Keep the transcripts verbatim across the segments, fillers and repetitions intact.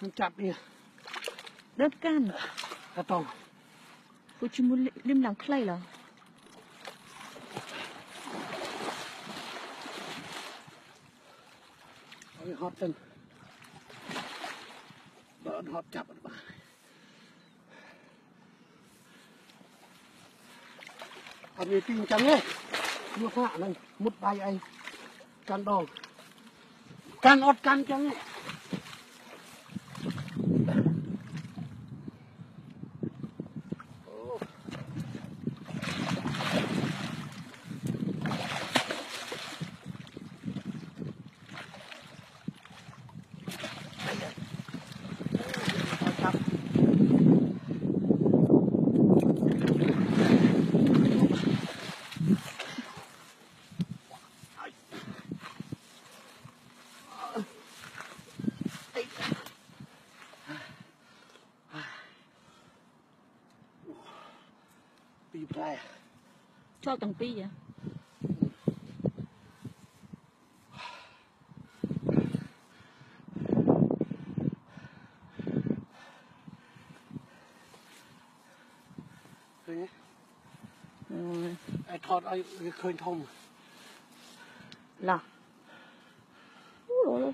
chặt đi đất can cắt tông cô chỉ muốn lim làm clay là hot từng đỡ hot chặt ở vì tin trắng ấy mua hạ này một bài anh can đòn can ọt can trắng ấy cho tầng pi vậy ai thọt ai khơi thông là ôi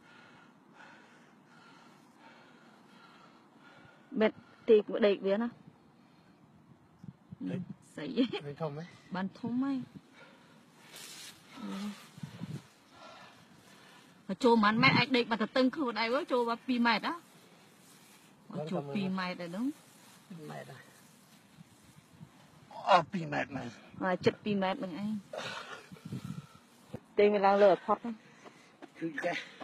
mệt tiệc đầy biết nó sấy khơi thông đấy bàn thông mấy cho mắn mẹ anh định mà thật tưng khử đây với cho vào pi mệt đó cho pi mệt rồi đúng mệt này à pi mệt này à chật pi mệt bằng anh tên mình đang lừa phật đấy cứ cái